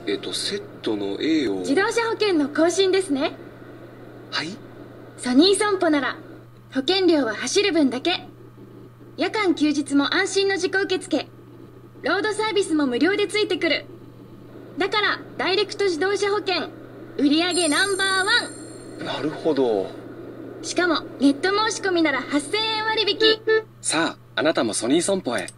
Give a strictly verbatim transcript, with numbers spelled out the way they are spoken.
えっとセットの A を。 自動車保険の更新ですね。 はい。 ソニー損保なら保険料は走る分だけ。夜間休日も安心の自己受付。ロードサービスも無料でついてくる。だからダイレクト自動車保険売上ナンバーワン。 なるほど。 しかもネット申し込みならはっせんえん割引。 さあ、あなたもソニー損保へ。